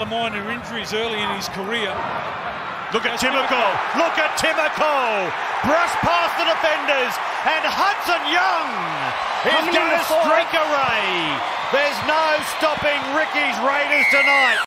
other minor injuries early in his career. Look at Timoko. Look at Timoko. Brush past the defenders. And Hudson Young is going to strike a ray. There's no stopping Ricky's Raiders tonight.